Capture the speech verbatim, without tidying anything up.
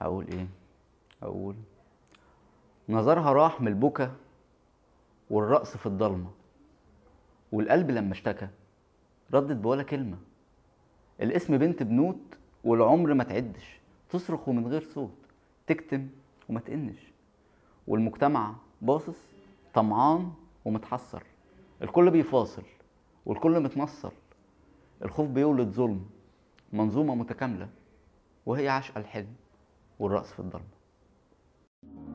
هقول ايه؟ هقول نظرها راح من البكا والرقص في الضلمة، والقلب لما اشتكى ردت بولا كلمة. الاسم بنت بنوت والعمر ما تعدش، تصرخ ومن غير صوت، تكتم وما تقنش. والمجتمع باصص طمعان ومتحسر، الكل بيفاصل والكل متنصر. الخوف بيولد ظلم، منظومة متكاملة، وهي عشق الحلم والرقص في الضلمة.